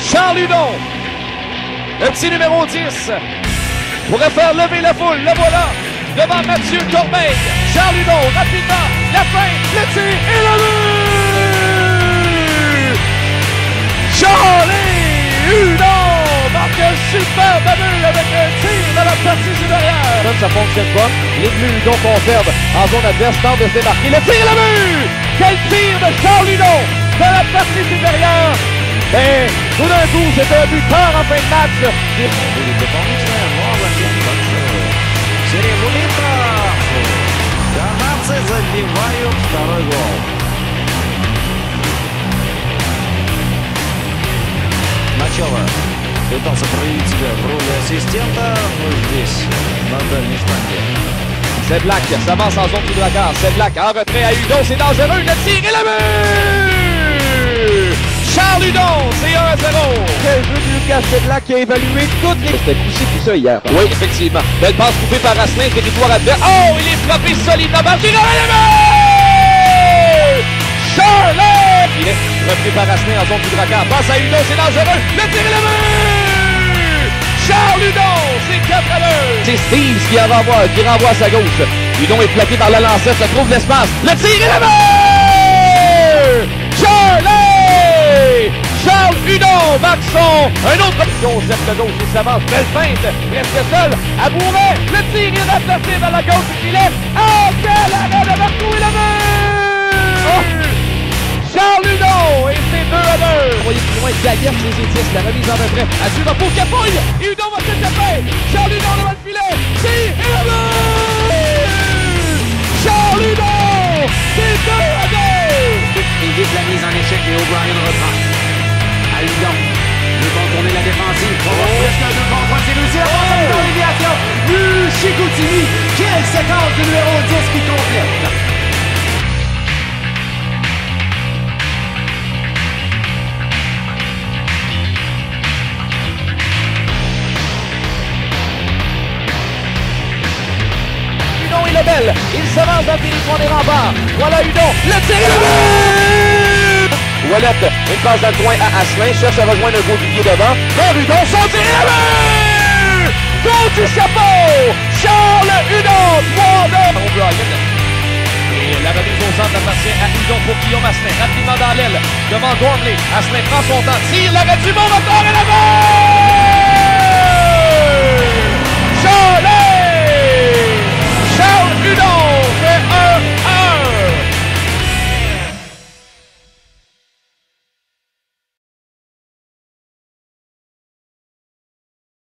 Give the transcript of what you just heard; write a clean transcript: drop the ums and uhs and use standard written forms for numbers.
Charles Hudon, le petit numéro 10, pourrait faire lever la foule. Le voilà devant Mathieu Corbeil. Charles Hudon, rapidement, la fin, le tir et le but! Charlie Hudon marque un superbe but avec un tir dans la partie supérieure. Ça fonctionne pas. Les Bleus Hudon conserve en zone adverse, tente de se démarquer. Le tir et le but! Quel tir de Charles Hudon dans la partie supérieure! Ben, tout d'un coup, c'était un buteur en fin de match. Канадцы забивают второй гол. Начало пытался проявить себя в роли ассистента, но здесь на дальней штанге. C'est Black, s'avance en zone tout dracard. C'est Black en retrait à Hudon, c'est dangereux. Le tir et le but! Charles Hudon, c'est 1-0. Quel jeu de Lucas Sedlak qui a évalué toutes les... C'était couché tout ça hier. Oui, effectivement. Belle passe coupée par Asselin, territoire adverse. Oh, il est frappé solidement. Tir et le but! Charles! Il est repris par Asselin en zone du dracard. Passe à Hudon, c'est dangereux. Le tir et le but! Charles Hudon, c'est 4-2. C'est Steve qui renvoie à sa gauche. Hudon est plaqué par la lancette, se trouve l'espace. Le tir et le but! Charles Hudon marque un autre concept de gauche, il s'avance, belle feinte, presque seul, à Bourret, le tir est remplacé vers la gauche du filet. Oh, quel arrêt de Marco et le but! Oh. Charles Hudon, et c'est 2-2. Vous voyez plus loin, Daguerre chez les Étis, la remise en retrait, à suivre pour Capouille, et Hudon va s'échapper. Charles Hudon devant le filet, tir et le but! Charles Hudon, c'est 2-2. Il évite la mise en échec et O'Brien reprend. À Hudon, le bon tourner la défensive. Presque un 2 contre 1, c'est réussi la passe dans l'immédiation. Chicoutimi, quelle séquence du numéro 10 qui complète. Hudon et Lebel, il s'avance dans le territoire des remparts. Voilà Hudon, le tir et le but! Ouellet, une passe dans le coin à Asselin, cherche à rejoindre un Gaudillier devant. Vers Hudon, son tir et le but! Coup du chapeau! Charles Hudon, 3-2! Et la remise au centre appartient à Hudon pour Guillaume Asselin. Rapidement dans l'aile, devant Gormley. Asselin prend son temps, tire, l'arrêt du bon moteur et la but! Charles Hudon!